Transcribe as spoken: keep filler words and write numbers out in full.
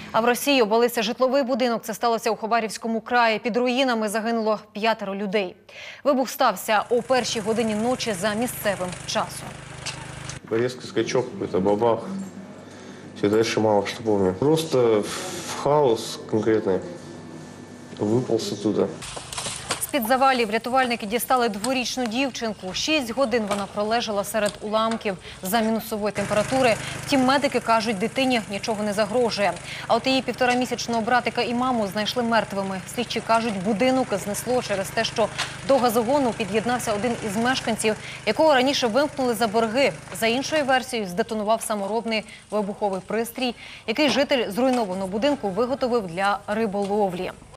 А в Росії обвалився житловий будинок. Це сталося у Хабаровському краї. Під руїнами загинуло п'ятеро людей. Вибух стався о першій годині ночі за місцевим часом. Резкий скачок, какой-то бабах. Все, дальше мало что помню. Просто в хаос конкретный. Выполз оттуда. З-під завалів рятувальники дістали дворічну дівчинку. Шість годин вона пролежала серед уламків за мінусової температури. Втім, медики кажуть, дитині нічого не загрожує. А от її півторамісячного братика і маму знайшли мертвими. Слідчі кажуть, будинок знесло через те, що до газогону під'єднався один із мешканців, якого раніше вимкнули за борги. За іншою версією, здетонував саморобний вибуховий пристрій, який житель зруйнованого будинку виготовив для риболовлі.